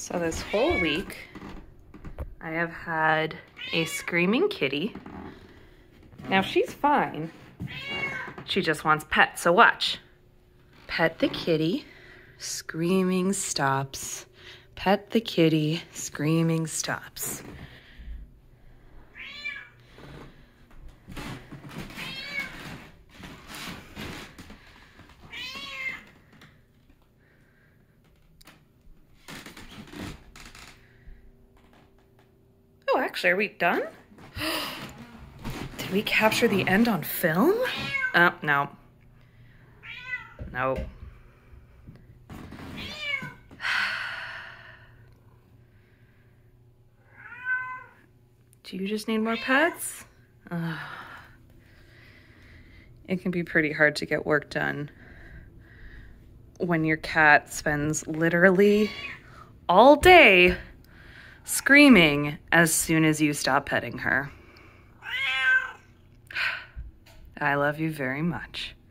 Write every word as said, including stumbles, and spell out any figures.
So this whole week, I have had a screaming kitty. Now she's fine. She just wants pet, so watch. Pet the kitty, screaming stops. Pet the kitty, screaming stops. Oh, actually, are we done? Did we capture the end on film? Oh, no. No. Do you just need more pets? Uh, it can be pretty hard to get work done when your cat spends literally all day screaming as soon as you stop petting her. I love you very much.